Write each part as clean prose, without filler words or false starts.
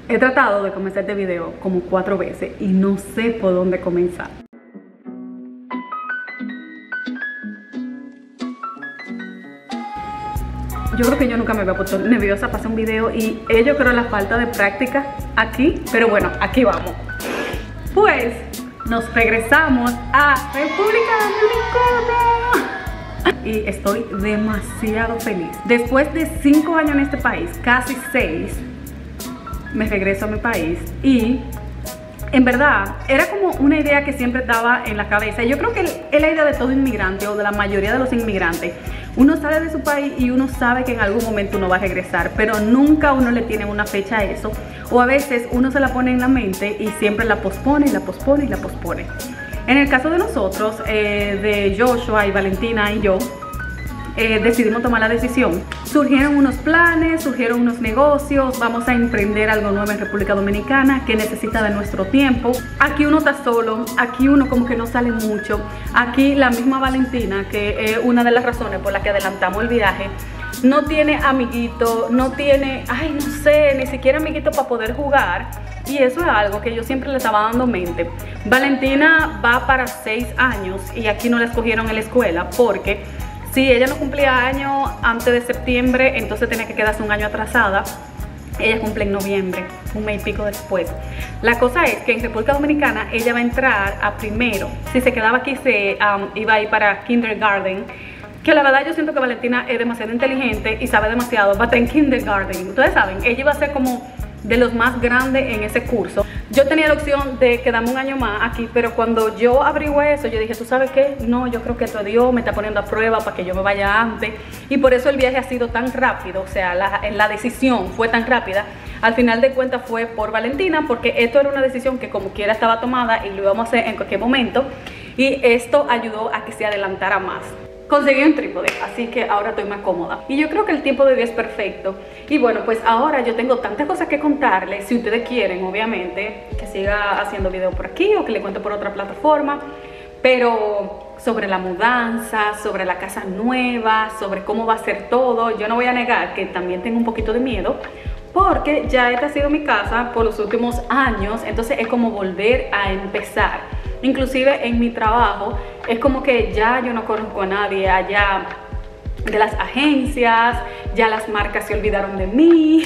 He tratado de comenzar este video como 4 veces y no sé por dónde comenzar. Yo creo que yo nunca me había puesto nerviosa para hacer un video y yo creo la falta de práctica aquí, pero bueno, aquí vamos. Pues nos regresamos a República Dominicana y estoy demasiado feliz. Después de 5 años en este país, casi 6, me regreso a mi país y en verdad era como una idea que siempre estaba en la cabeza. Yo creo que es la idea de todo inmigrante o de la mayoría de los inmigrantes. Uno sale de su país y uno sabe que en algún momento uno va a regresar, pero nunca uno le tiene una fecha a eso, o a veces uno se la pone en la mente y siempre la pospone y la pospone y la pospone. En el caso de nosotros, de Joshua y Valentina y yo, decidimos tomar la decisión. Surgieron unos planes, surgieron unos negocios, vamos a emprender algo nuevo en República Dominicana que necesita de nuestro tiempo. Aquí uno está solo, aquí uno como que no sale mucho. Aquí la misma Valentina, que es una de las razones por las que adelantamos el viaje, no tiene amiguito, no tiene, no sé, ni siquiera amiguito para poder jugar. Y eso es algo que yo siempre le estaba dando mente. Valentina va para 6 años y aquí no la escogieron en la escuela porque si ella no cumplía año antes de septiembre, entonces tenía que quedarse un año atrasada. Ella cumple en noviembre, un mes y pico después. La cosa es que en República Dominicana ella va a entrar a primero. Si se quedaba aquí, se iba a ir para kindergarten. Que la verdad yo siento que Valentina es demasiado inteligente y sabe demasiado. Va a estar en kindergarten. Ustedes saben, ella iba a ser como de los más grandes en ese curso. Yo tenía la opción de quedarme un año más aquí, pero cuando yo averigué eso, yo dije, ¿tú sabes qué? No, yo creo que esto Dios me está poniendo a prueba para que yo me vaya antes. Y por eso el viaje ha sido tan rápido, o sea, la decisión fue tan rápida. Al final de cuentas fue por Valentina, porque esto era una decisión que como quiera estaba tomada y lo íbamos a hacer en cualquier momento. Y esto ayudó a que se adelantara más. Conseguí un trípode, así que ahora estoy más cómoda. Y yo creo que el tiempo de Dios es perfecto. Y bueno, pues ahora yo tengo tantas cosas que contarles. Si ustedes quieren, obviamente, que siga haciendo video por aquí o que le cuente por otra plataforma. Pero sobre la mudanza, sobre la casa nueva, sobre cómo va a ser todo, yo no voy a negar que también tengo un poquito de miedo. Porque ya esta ha sido mi casa por los últimos años, entonces es como volver a empezar. Inclusive en mi trabajo es como que ya yo no conozco a nadie allá de las agencias, ya las marcas se olvidaron de mí,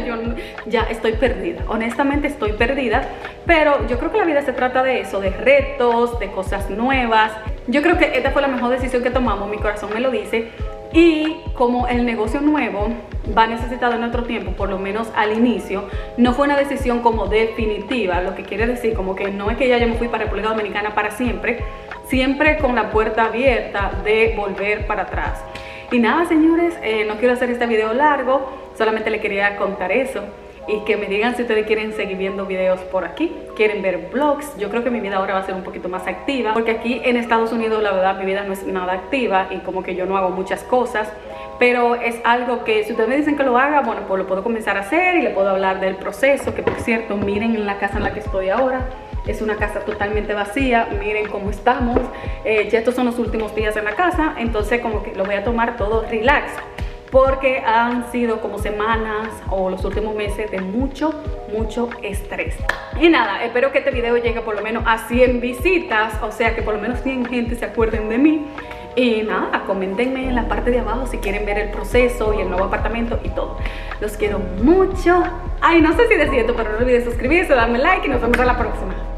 ya estoy perdida, honestamente estoy perdida, pero yo creo que la vida se trata de eso, de retos, de cosas nuevas. Yo creo que esta fue la mejor decisión que tomamos, mi corazón me lo dice. Y como el negocio nuevo va a necesitar de nuestro tiempo, por lo menos al inicio, no fue una decisión como definitiva, lo que quiere decir como que no es que ya yo me fui para República Dominicana para siempre, siempre con la puerta abierta de volver para atrás. Y nada, señores, no quiero hacer este video largo, solamente le quería contar eso. Y que me digan si ustedes quieren seguir viendo videos por aquí, quieren ver vlogs. Yo creo que mi vida ahora va a ser un poquito más activa, porque aquí en Estados Unidos la verdad mi vida no es nada activa y como que yo no hago muchas cosas, pero es algo que si ustedes me dicen que lo haga, bueno, pues lo puedo comenzar a hacer y le puedo hablar del proceso, que por cierto, miren en la casa en la que estoy ahora. Es una casa totalmente vacía, miren cómo estamos, ya estos son los últimos días en la casa, entonces como que lo voy a tomar todo relax. Porque han sido como semanas o los últimos meses de mucho estrés. Y nada, espero que este video llegue por lo menos a 100 visitas, o sea que por lo menos 100 gente se acuerden de mí. Y nada, coméntenme en la parte de abajo si quieren ver el proceso y el nuevo apartamento y todo. Los quiero mucho. Ay, no sé si decir esto, pero no olviden suscribirse, darme like y nos vemos en la próxima.